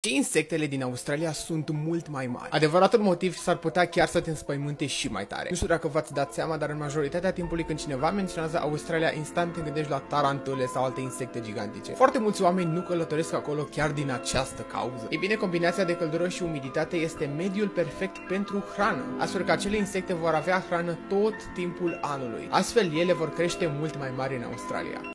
Și insectele din Australia sunt mult mai mari. Adevăratul motiv s-ar putea chiar să te înspăimânte și mai tare. Nu știu dacă v-ați dat seama, dar în majoritatea timpului când cineva menționează Australia, instant te gândești la tarantule sau alte insecte gigantice. Foarte mulți oameni nu călătoresc acolo chiar din această cauză. Ei bine, combinația de căldură și umiditate este mediul perfect pentru hrană, astfel că acele insecte vor avea hrană tot timpul anului. Astfel, ele vor crește mult mai mari în Australia.